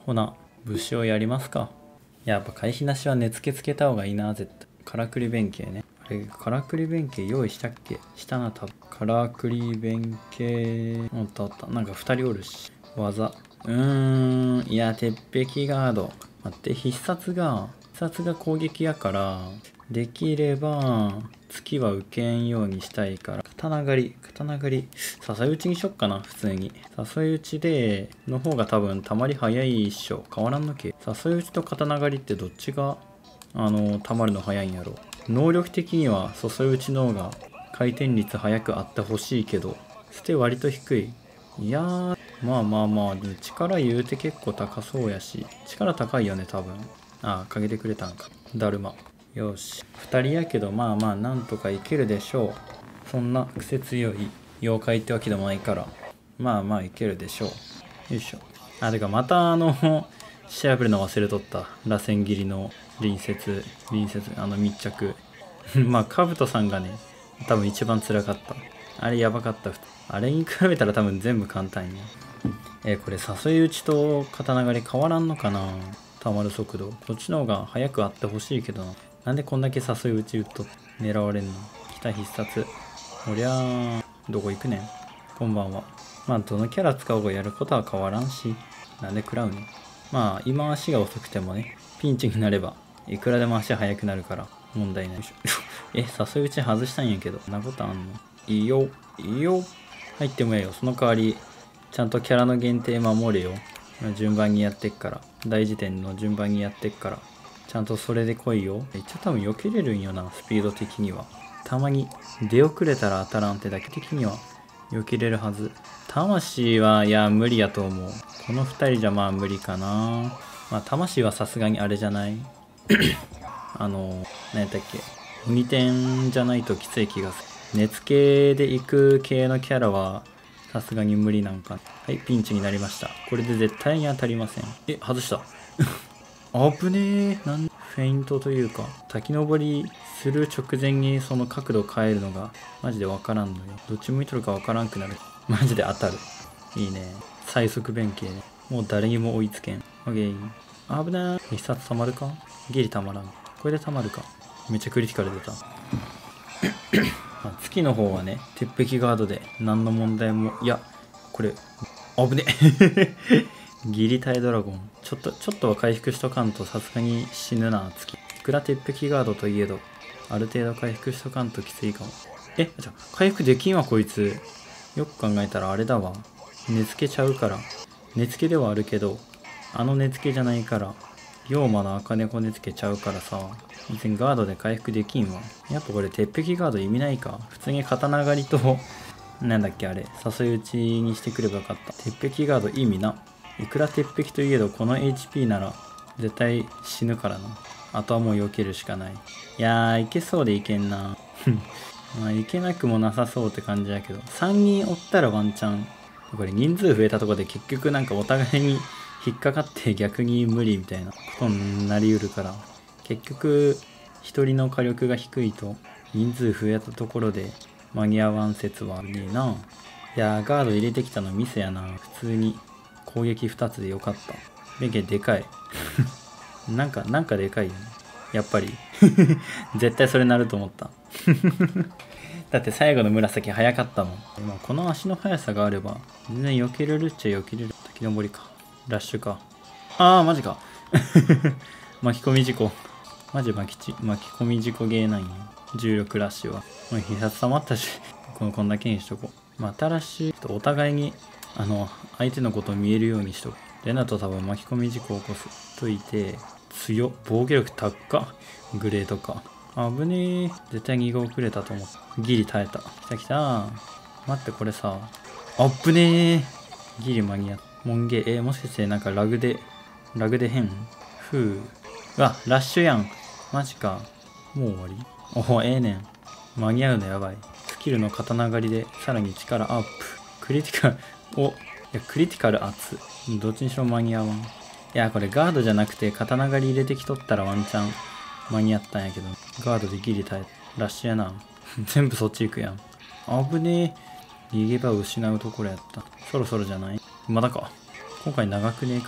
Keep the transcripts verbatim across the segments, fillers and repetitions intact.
ほな、武士をやりますか。やっぱ回避なしは根付けつけた方がいいな、絶対。からくり弁慶ね。あれ、からくり弁慶用意したっけ？したな、多分。からくり弁慶。おったおった。なんかふたりおるし。技。うーん。いや、鉄壁ガード。待って、必殺が、必殺が攻撃やから、できれば、月は受けんようにしたいから、刀狩り、刀狩り、誘い撃ちにしよっかな、普通に。誘い撃ちで、の方が多分たまり早いっしょ。変わらんのけ。誘い撃ちと刀狩りってどっちが、あの、たまるの早いんやろ。能力的には誘い撃ちの方が回転率早くあってほしいけど、捨て割と低い。いやー、まあまあまあ、力言うて結構高そうやし、力高いよね、多分。ああ、かけてくれたんか。だるま。よし。ふたりやけど、まあまあ、なんとかいけるでしょう。そんな癖強い妖怪ってわけでもないから、まあまあいけるでしょう。よいしょ。あ、てかまたあの、調べるの忘れとった。螺旋切りの隣接、隣接、あの密着。まあ、カブトさんがね、多分一番辛かった。あれやばかった。あれに比べたら多分全部簡単や。えー、これ誘い撃ちと刀狩り変わらんのかな？たまる速度。こっちの方が早くあってほしいけどな。なんでこんだけ誘い撃ち撃っと狙われんの？来た必殺。おりゃー、どこ行くねん。こんばんは。まあ、どのキャラ使おうがやることは変わらんし、なんで食らうの？まあ、今足が遅くてもね、ピンチになれば、いくらでも足速くなるから問題ないでしょ。え、誘い撃ち外したんやけど、そんなことあんの？いいよ、いいよ。入ってもええよ。その代わり、ちゃんとキャラの限定守れよ。順番にやってっから。大辞典の順番にやってっから。ちゃんとそれで来いよ。一応多分避けれるんよな、スピード的には。たまに出遅れたら当たらんってだけ的には避けれるはず。魂はいや無理やと思う。このふたりじゃまあ無理かな。まあ魂はさすがにあれじゃないあの、何やったっけ。鬼点じゃないときつい気がする。根付けで行く系のキャラはさすがに無理なんか。はい、ピンチになりました。これで絶対に当たりません。え、外した。危ねえ。なんフェイントというか、滝登りする直前にその角度変えるのがマジでわからんのよ。どっち向いとるかわからんくなる。マジで当たる。いいね。最速弁慶ね。もう誰にも追いつけん。オッケー。危ない。必殺たまるか？ギリたまらん。これでたまるか。めっちゃクリティカル出た。まあ、月の方はね、鉄壁ガードで何の問題も、いや、これ、危ねギリ耐えドラゴン。ちょっと、ちょっとは回復しとかんとさすがに死ぬな、月。いくら鉄壁ガードといえど、ある程度回復しとかんときついかも。え、じゃ回復できんわ、こいつ。よく考えたらあれだわ。根付けちゃうから。根付けではあるけど、あの根付けじゃないから、龍馬の赤猫根付けちゃうからさ、別にガードで回復できんわ。やっぱこれ鉄壁ガード意味ないか。普通に刀狩りと、なんだっけあれ、誘い撃ちにしてくればよかった。鉄壁ガード意味な。いくら鉄壁といえど、この エイチピー なら絶対死ぬからな。あとはもう避けるしかない。いやー、いけそうでいけんな。まあ、いけなくもなさそうって感じだけど、さんにんおったらワンチャン。これ人数増えたところで結局なんかお互いに引っかかって逆に無理みたいなことになりうるから、結局ひとりの火力が低いと人数増えたところで間に合わん説はあるねえな。いやー、ガード入れてきたのミスやな。普通に攻撃ふたつでよかった。弁慶でかい。なんか、なんかでかいよね。やっぱり。絶対それなると思った。だって最後の紫早かったもん。今この足の速さがあれば、全然避けれるっちゃ避けれる。滝登りか。ラッシュか。あー、マジか。巻き込み事故。マジ巻きち巻き込み事故ゲーなんよ。重力ラッシュは。もう必殺溜まったし、このこんだけにしとこう。またラッシュ、お互いに、あの、相手のことを見えるようにしとこう。レナと多分巻き込み事故を起こす。といて、強っ。防御力高っ。グレーとか。危ねえ。絶対にご遅れたと思った。ギリ耐えた。来た来た。待って、これさ。あっぶねえ。ギリ間に合った。モンゲー。えー、もしかしてなんかラグで、ラグで変？ふう。うわ、ラッシュやん。マジか。もう終わり？おお、ええねん。間に合うのやばい。スキルの刀狩りでさらに力アップ。クリティカル、お、いや、クリティカル熱。どっちにしろ間に合わん。いや、これガードじゃなくて刀狩り入れてきとったらワンチャン間に合ったんやけど、ガードでギリ耐え、ラッシュやな。全部そっち行くやん。危ねえ。逃げ場を失うところやった。そろそろじゃない？まだか。今回長くねえか？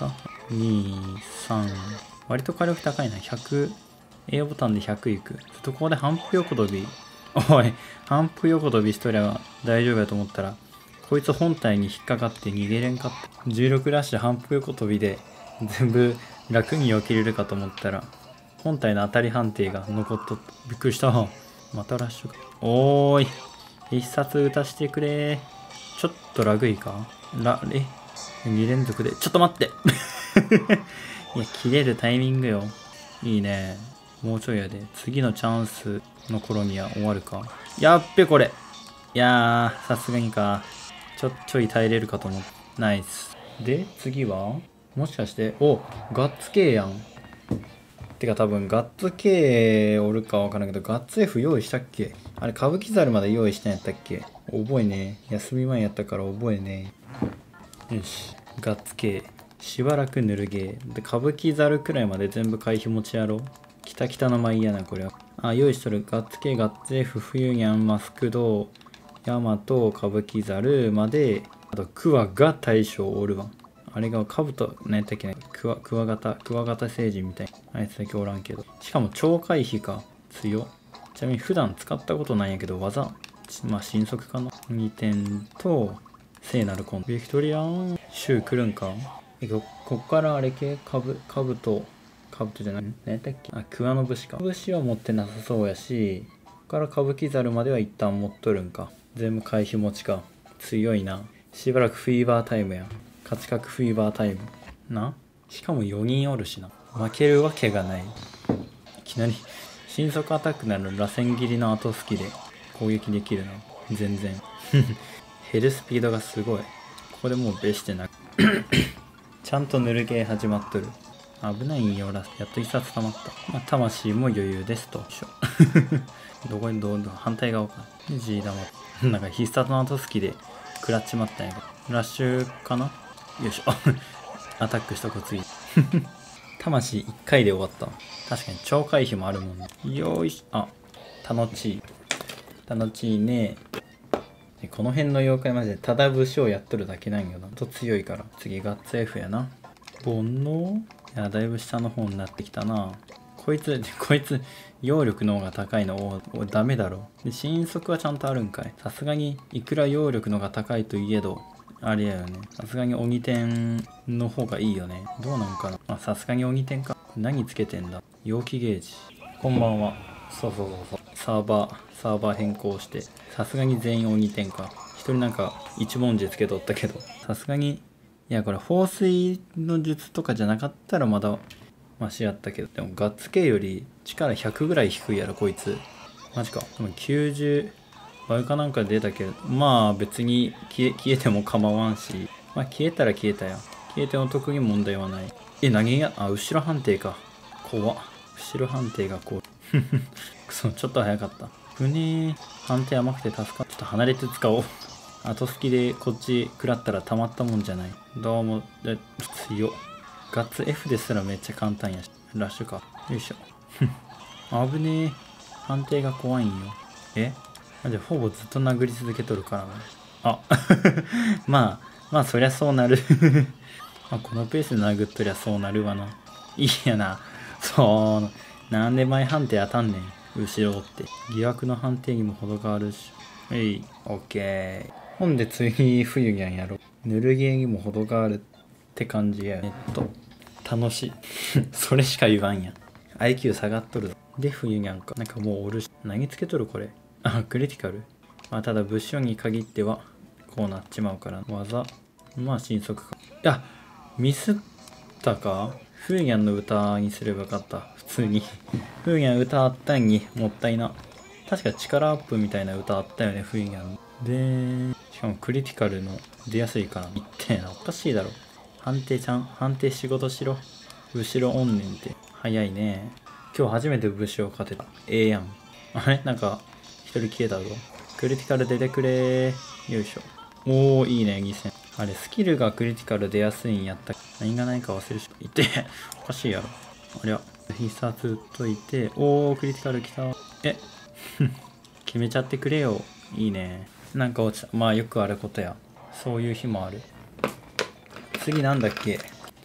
に、さん。割と火力高いな。ひゃく。A ボタンでひゃくいく。ちょっとここで反復横跳び。おい、反復横跳びしとりゃ大丈夫やと思ったら、こいつ本体に引っかかって逃げれんかった。じゅうろくラッシュ反復横跳びで全部楽に避けれるかと思ったら、本体の当たり判定が残っとった。びっくりした。またラッシュか。おーい。必殺打たしてくれ。ちょっとラグいかラ、え ?に 連続で。ちょっと待っていや、切れるタイミングよ。いいね。もうちょいやで。次のチャンスの頃には終わるか。やっべ、これ。いやー、さすがにか。ちょ、ちょい耐えれるかと思って。ナイス。で、次はもしかして、お、ガッツ系やん。てか多分ガッツ K おるかわからんけど、ガッツ F 用意したっけあれ、歌舞伎猿まで用意したんやったっけ覚えねえ。休み前やったから覚えねえ。よし。ガッツ K。しばらくぬるゲー。で、歌舞伎猿くらいまで全部回避持ちやろう。きたきたの舞やな、これは。あ、用意しとる。ガッツ K、ガッツ F、冬にゃん、マスクド、ヤマト、歌舞伎猿まで、あと、クワが大将おるわ。あれがカブト、何やったっけね、クワ、クワガタ、クワガタ星人みたいな。あいつだけおらんけど。しかも超回避か。強っ。ちなみに普段使ったことないんやけど、技。まあ、新速かな。にてんと、聖なるコン。ビクトリアン、シュー来るんかえ、こ、こっからあれ系カブ、カブト、カブトじゃない何やったっけあ、クワの武士か。武士は持ってなさそうやし、こっから歌舞伎猿までは一旦持っとるんか。全部回避持ちか。強いな。しばらくフィーバータイムや。勝ち確フィーバータイムな。しかもよにんおるしな。負けるわけがない。いきなり新速アタックなる螺旋切りの後付きで攻撃できるな。全然減るスピードがすごい。ここでもうベしてなくちゃんとぬるゲー始まっとる。危ないんよら。やっと一冊溜まった。まあ、魂も余裕ですと。どこにどうどう反対側か。で G 玉なんか必殺の後付きで食らっちまったんやけど。ラッシュかなよいしょアタックしたこ次魂いっかいで終わった。確かに超回避もあるもんね。よいしょ。あ、楽しい楽しいね。この辺の妖怪マジでただ武将をやっとるだけなんよな。と強いから。次ガッツ F やな。煩悩いやだいぶ下の方になってきたな。こいつこいつ揚力の方が高いのおダメだろ。で新速はちゃんとあるんかい。さすがにいくら揚力の方が高いといえどあれやよね。さすがに鬼天の方がいいよね。どうなんかな。まあさすがに鬼天か。何つけてんだ。陽気ゲージ。こんばんは。そうそうそうそう。サーバー、サーバー変更して。さすがに全員鬼天か。一人なんか一文字つけとったけど。さすがに、いやこれ放水の術とかじゃなかったらまだマシやったけど。でもガッツ系より力ひゃくぐらい低いやろこいつ。マジか。でもきゅうじゅう。バイカなんか出たけど、まあ別に消え、消えても構わんし、まあ消えたら消えたや。消えても特に問題はない。え、投げや、あ、後ろ判定か。怖っ。後ろ判定がこう。くそ、ちょっと早かった。船、判定甘くて助かっちょっと離れて使おう。後付きでこっち食らったらたまったもんじゃない。どうも、え、強っ。ガッツ F ですらめっちゃ簡単やし。ラッシュか。よいしょ。危ねえ。判定が怖いんよ。えじゃあほぼずっと殴り続けとるからな。あまあまあそりゃそうなるまあこのペースで殴っとりゃそうなるわな。いいやな。そうなんで前判定当たんねん後ろって疑惑の判定にも程があるし。はい、オッケー。ほんで次冬にゃんやろ。ぬるゲーにも程があるって感じや。えっと楽しいそれしか言わんやん。 アイキュー 下がっとるぞ。で冬にゃんか。なんかもうおるし何つけとるこれ。あ、クリティカル。まあ、ただ物資に限ってはこうなっちまうから。技。まあ、新速か。いや、ミスったか。フーニャンの歌にすればよかった。普通に。フーニャン歌あったんに、もったいな。確か力アップみたいな歌あったよね、フーニャン。で、しかもクリティカルの出やすいから。言ってな、おかしいだろ。判定ちゃん、判定仕事しろ。後ろおんねんって。早いね。今日初めて武士を勝てた。ええやん。あれなんか、一人消えたぞ。クリティカル出てくれー。よいしょ。おー、いいね、犠牲。あれ、スキルがクリティカル出やすいんやったっけ。何がないか忘れるし。いて、おかしいやろ。ありゃ、必殺打っといて、おー、クリティカル来た。え、決めちゃってくれよ。いいね。なんか落ちた。まあ、よくあることや。そういう日もある。次なんだっけ。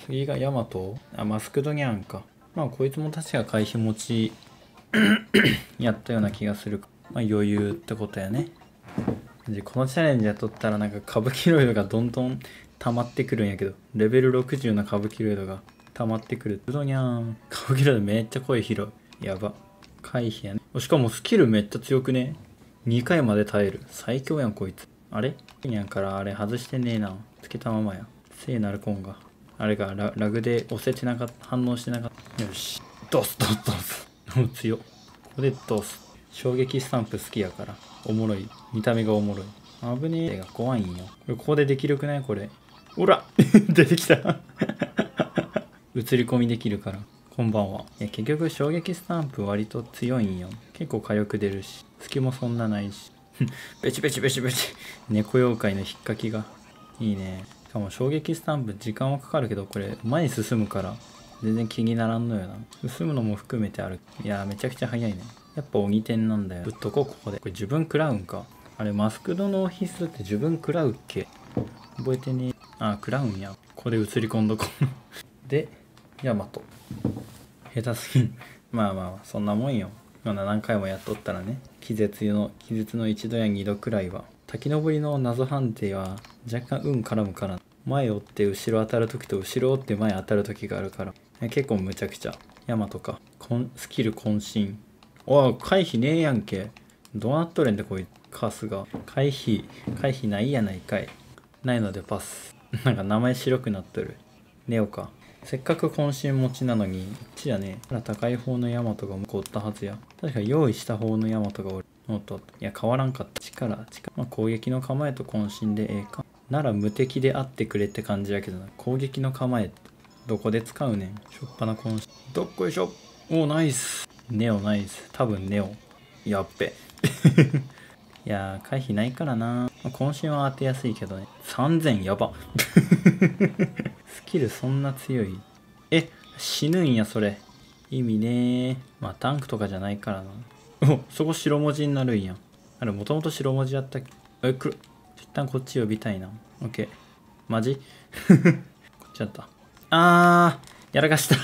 次がヤマト。あ、マスクドニャンか。まあこいつも確か回避持ちやったような気がする。まあ余裕ってことやね。でこのチャレンジやっとったらなんか歌舞伎ロイドがどんどん溜まってくるんやけど、レベルろくじゅうの歌舞伎ロイドが溜まってくる。ドニャン。歌舞伎ロイドめっちゃ声広い。やば。回避やね。しかもスキルめっちゃ強くね。にかいまで耐える。最強やんこいつ。あれにゃんからあれ外してねえな。つけたままや。聖なるコンが。あれが ラ, ラグで押せてなかった。反応してなかった。よし。ドスドスドス。もう強っ。ここでドス。衝撃スタンプ好きやから。おもろい。見た目がおもろい。危ねえが怖いんよ。これここでできるくないこれ。ほら出てきた映り込みできるから。こんばんは。いや結局衝撃スタンプ割と強いんよ。結構火力出るし。隙もそんなないし。ベチベチベチベチ。猫妖怪の引っかきが。いいね。しかも衝撃スタンプ時間はかかるけど、これ前に進むから全然気にならんのよな。進むのも含めてある。いやーめちゃくちゃ早いね。やっぱ鬼点なんだよ。ぶっとこうここで。これ自分食らうんか。あれマスクドの必須って自分食らうっけ。覚えてねえ。あ、食らうんや。ここで映り込んどこう。で、ヤマト。下手すぎん。まあまあまあ、そんなもんよ。まだ何回もやっとったらね。気絶の、気絶の一度や二度くらいは。滝登りの謎判定は若干運絡むから。前追って後ろ当たるときと後ろ追って前当たるときがあるから。結構むちゃくちゃ。ヤマトか。こんスキル渾身。おい、回避ねえやんけ。どうなっとれんでこいつ。カスが。回避、回避ないやないかい。ないのでパス。なんか名前白くなっとる。ネオか。せっかく渾身持ちなのに、こっちじゃねえ。高い方のヤマトが向こうおったはずや。確か用意した方のヤマトがおる。おっと。いや、変わらんかった。力、力。まあ、攻撃の構えと渾身でええか。なら無敵であってくれって感じやけどな。攻撃の構え、どこで使うねん。しょっぱな渾身。どっこいしょ。おー、ナイス。ネオナイス。多分ネオ。やっべ。いやー、回避ないからな。渾身は当てやすいけどね。さんぜんやば。スキルそんな強い。え、死ぬんや、それ。意味ねー。まあ、タンクとかじゃないからな。お、そこ白文字になるんや。あれ、もともと白文字やったっけ。え、くる。一旦こっち呼びたいな。オッケー。マジこっちやった。あー、やらかした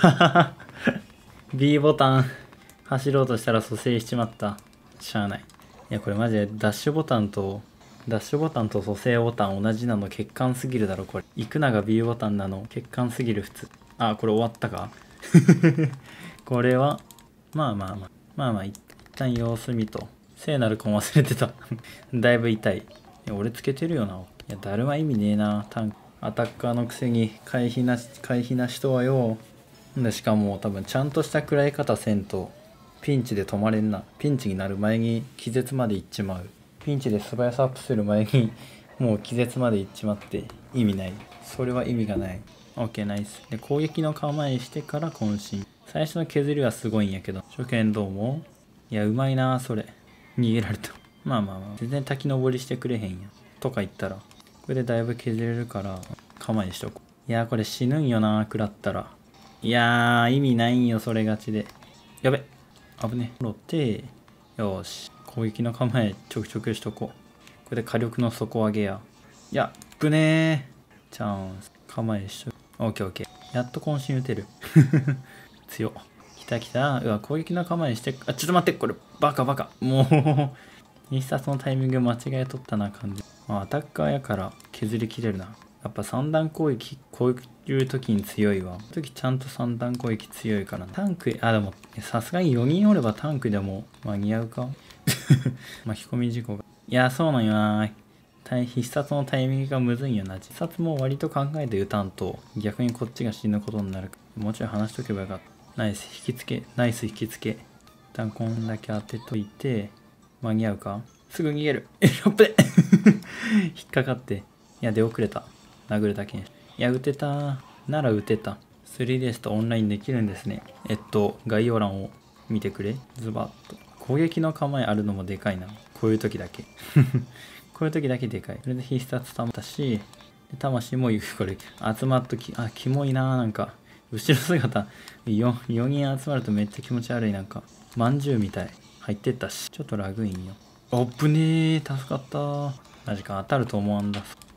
。B ボタン。走ろうとしたら蘇生しちまった。しゃあない。いや、これマジでダッシュボタンと、ダッシュボタンと蘇生ボタン同じなの欠陥すぎるだろ、これ。行くなが B ボタンなの欠陥すぎる普通。あ、これ終わったかこれは、まあまあまあ。まあまあ、一旦様子見と。聖なるコン忘れてた。だいぶ痛い。いや、俺つけてるよな。いや、だるま意味ねえな。タンク。アタッカーのくせに回避なし、回避な人はよ。で、しかも多分ちゃんとした食らい方せんと、ピンチで止まれんな。ピンチになる前に気絶まで行っちまう。ピンチで素早さアップする前にもう気絶まで行っちまって意味ない。それは意味がない。OK、ナイス。で、攻撃の構えしてから渾身。最初の削りはすごいんやけど。初見どうも。いや、うまいなそれ。逃げられた。まあまあまあ。全然滝登りしてくれへんや。とか言ったら。これでだいぶ削れるから構えしとこう。いや、これ死ぬんよな食らったら。いやー、意味ないんよ、それがちで。やべ。危ね。戻って、よーし。攻撃の構えちょくちょくしとこう。これで火力の底上げや。いや、ぶねー。チャンス。構えしとく。オッケーオッケー。やっと渾身打てる。強っ。来た来た。うわ、攻撃の構えして、あ、ちょっと待って、これ、バカバカ。もう、必殺のタイミング間違えとったな感じ。まあ、アタッカーやから削りきれるな。やっぱ三段攻撃、こういう時に強いわ。この時ちゃんと三段攻撃強いからな。タンク、あ、でも、さすがによにんおればタンクでも間に合うか巻き込み事故が。いや、そうなんよな。必殺のタイミングがむずいんよな。必殺も割と考えて打たんと、逆にこっちが死ぬことになる。もうちょい話しとけばよかった。ナイス、引きつけ、ナイス引きつけ。一旦こんだけ当てといて、間に合うかすぐ逃げる。え、やっべ引っかかって。いや、出遅れた。殴るだけに。いや、撃てた。なら撃てた。スリーデース とオンラインできるんですね。えっと、概要欄を見てくれ。ズバッと。攻撃の構えあるのもでかいな。こういう時だけ。こういう時だけでかい。それで必殺たまったし、で魂もこれ集まっとき、あ、キモいなーなんか。後ろ姿 4, 4人集まるとめっちゃ気持ち悪い。なんか、まんじゅうみたい。入ってったし。ちょっとラグいんよ。あぶねー。助かったー。マジか、当たると思わんだ。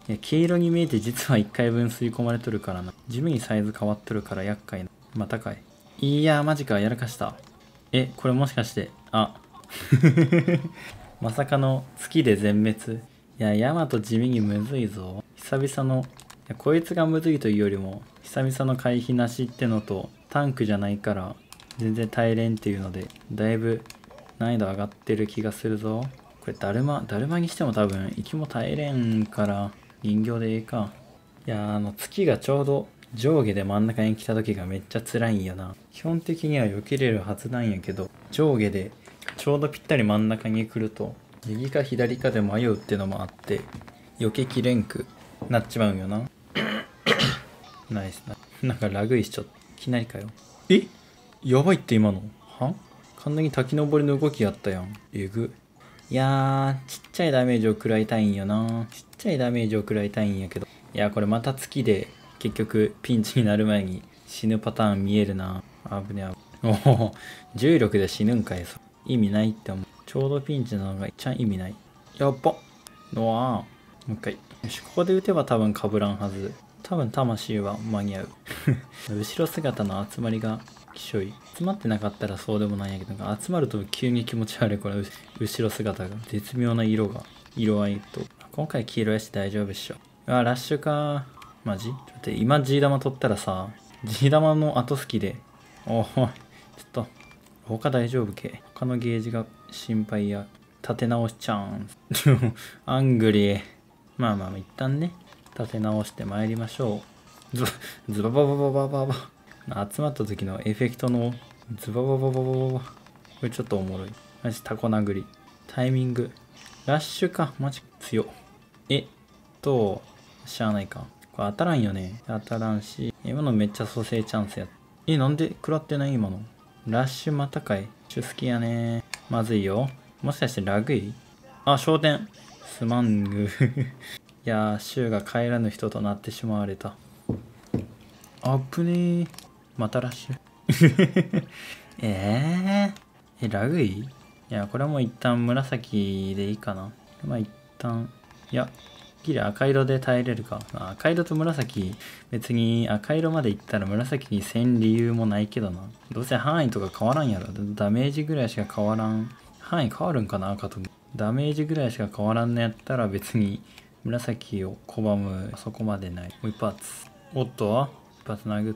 いや黄色に見えて実はいっかいぶん吸い込まれとるからな。地味にサイズ変わっとるから厄介な。またかい。いやーマジか、やらかした。え、これもしかして、あまさかの月で全滅。いや、ヤマト地味にむずいぞ。久々の、いやこいつがむずいというよりも、久々の回避なしってのと、タンクじゃないから、全然耐えれんっていうので、だいぶ難易度上がってる気がするぞ。これ、だるま、だるまにしても多分、息も耐えれんから、人形でええか。いやー、あの、月がちょうど上下で真ん中に来た時がめっちゃ辛いんよな。基本的には避けれるはずなんやけど、上下でちょうどぴったり真ん中に来ると、右か左かで迷うってのもあって、避けきれんくなっちまうんよな。ナイスな。なんかラグいしちょっと。いきなりかよ。えやばいって今のは完全に滝登りの動きやったやん。えぐ。いやー、ちっちゃいダメージを食らいたいんよな。ちっちゃいダメージを食らいたいんやけど。いや、これまた月で結局ピンチになる前に死ぬパターン見えるな。あぶねあぶ。おお、重力で死ぬんかい。意味ないって思う。ちょうどピンチなのが一番意味ない。やっばのわもう一回。よし、ここで打てば多分被らんはず。多分魂は間に合う。後ろ姿の集まりがきしょい。集まってなかったらそうでもないんやけど、なんか集まると急に気持ち悪い。これ、後ろ姿が。絶妙な色が。色合いと。今回黄色やし大丈夫っしょ。あ、ラッシュか。マジちょっと今 G 玉取ったらさ、G 玉の後好きで。おい、ちょっと。他大丈夫け。他のゲージが心配や。立て直しチャンス。アングリー。まあまあ、一旦ね、立て直して参りましょう。ズバ、ズバババババババ。集まった時のエフェクトのズバババババババ。これちょっとおもろい。マジタコ殴り。タイミング。ラッシュか。マジ強。えっと、しゃあないか。これ当たらんよね。当たらんし。今のめっちゃ蘇生チャンスや。え、なんで食らってない今の。ラッシュまたかい。シュ好きやね。まずいよ。もしかしてラグいあ、焦点。すまんぐ。いやー、シュウが帰らぬ人となってしまわれた。あぶねー。またラッシュ。えー、え、ラグいいや、これはもう一旦紫でいいかな。まあ一旦、いや、ギリ赤色で耐えれるか。赤色と紫、別に赤色まで行ったら紫にせん理由もないけどな。どうせ範囲とか変わらんやろ。ダメージぐらいしか変わらん。範囲変わるんかな赤と。ダメージぐらいしか変わらんのやったら別に紫を拒むそこまでない。もう一発。おっと一発殴って、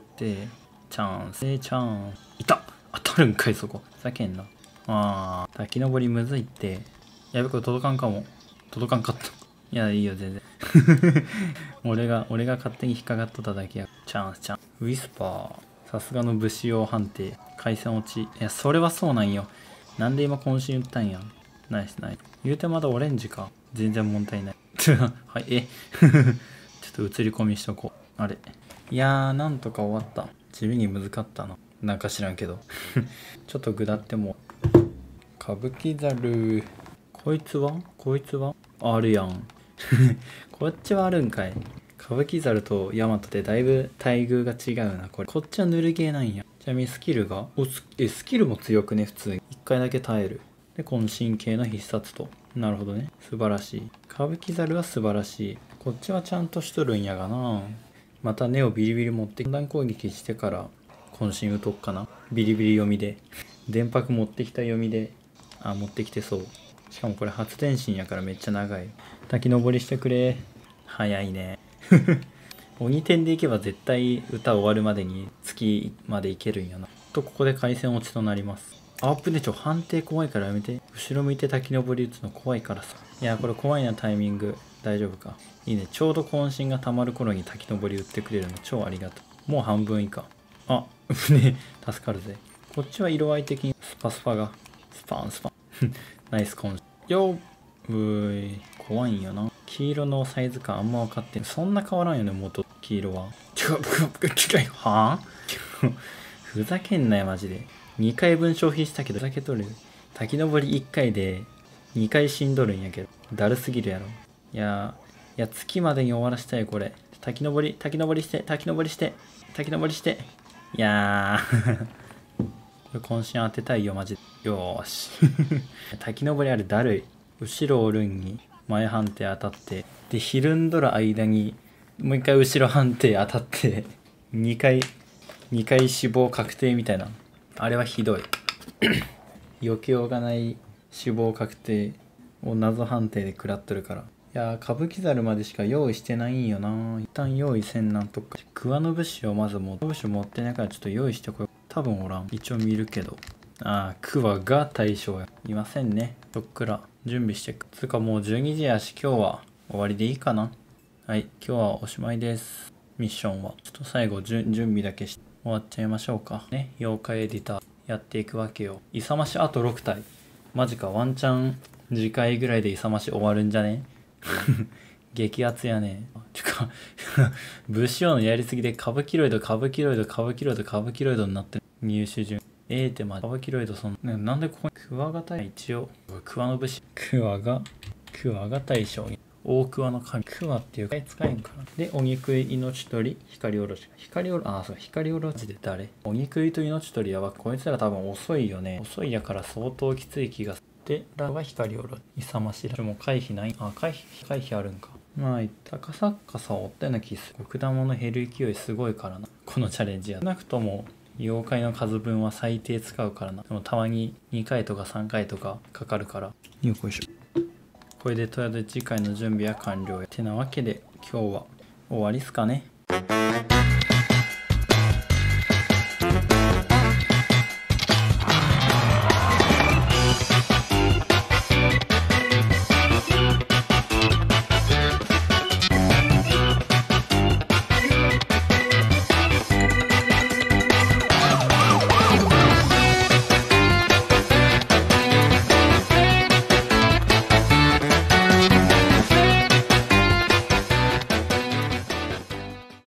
チャンス。えチャンス。いた当たるんかいそこ。ふざけんな。あー、滝登りむずいって。やべ、これ届かんかも。届かんかった。いや、いいよ、全然。俺が、俺が勝手に引っかかっとっただけや。チャンス、チャンス。ウィスパー。さすがの武士用判定。回線落ち。いや、それはそうなんよ。なんで今渾身打ったんや。ナイスナイス。言うてまだオレンジか。全然問題ない。はい、え。ちょっと映り込みしとこう。あれ。いやー、なんとか終わった。地味に難かったな。なんか知らんけど。ちょっと下っても。歌舞伎猿。こいつはこいつはあるやん。こっちはあるんかい。歌舞伎猿とヤマトでだいぶ待遇が違うな、これ。こっちはぬるゲーなんや。ちなみにスキルがおスえ、スキルも強くね、普通に。一回だけ耐える。で、渾身系の必殺と。なるほどね。素晴らしい。歌舞伎猿は素晴らしい。こっちはちゃんとしとるんやがな。また根をビリビリ持って段攻撃してから渾身打とっかな。ビリビリ読みで。電波持ってきた読みで。あ、持ってきてそう。しかもこれ発電心やからめっちゃ長い。滝登りしてくれ。早いね。鬼点でいけば絶対歌終わるまでに月までいけるんやな。と、ここで回線落ちとなります。アップでちょ、判定怖いからやめて。後ろ向いて滝登り打つの怖いからさ。いや、これ怖いな、タイミング。大丈夫か。いいね。ちょうど渾身が溜まる頃に滝登り打ってくれるの超ありがとう。もう半分以下。あ、ね、助かるぜ。こっちは色合い的にスパスパが。スパンスパン。ナイス渾身。よっ。うーい。怖いんよな。黄色のサイズ感あんま分かってん。そんな変わらんよね、元黄色は。違う、違う、はぁふざけんなよ、マジで。にかいぶん消費したけど、ふざけとる。滝登りいっかいでにかい死んどるんやけど。だるすぎるやろ。いやー、いや、月までに終わらしたい、これ。滝登り、滝登りして、滝登りして、滝登りして。いやー。これ渾身当てたいよ、マジで。よーし。滝登りあれだるい。後ろおるんに前判定当たってでひるんどる間にもう一回後ろ判定当たってにかいにかい死亡確定みたいな、あれはひどい避けようがない死亡確定を謎判定で食らっとるから。いやー歌舞伎猿までしか用意してないんよな。一旦用意せんなんとか桑の武士をまずも武士持ってないからちょっと用意してこよう。多分おらん、一応見るけど。ああ桑が対象やいませんね。そっから準備してくつうかもうじゅうにじやし今日は終わりでいいかな。はい今日はおしまいです。ミッションはちょっと最後準備だけして終わっちゃいましょうかね。妖怪エディターやっていくわけよ。勇ましあとろく体マジか。ワンチャン次回ぐらいで勇まし終わるんじゃね激アツやね。ちゅか武士王のやりすぎで歌舞伎ロイド歌舞伎ロイド歌舞伎ロイド歌舞伎ロイドになってる。入手順えーってまあ歌舞伎ロイドそんな、ね、なんでここにクワガタ一応クワの武士クワがクワが大将大クワの神クワっていうか使えんかな。で鬼食い命取り光おろし光おろああそう光おろしで誰鬼食いと命取りやばこいつら多分遅いよね。遅いやから相当きつい気がする。でラが光おろし勇ましらもう回避ない。あ回避回避あるんか。まあ高さかさ追ったような気する。果物減る勢いすごいからなこのチャレンジや。なくとも妖怪の数分は最低使うからな。でもたまににかいとかさんかいとかかかるからよいしょ。これでとりあえず次回の準備は完了やてなわけで今日は終わりっすかね。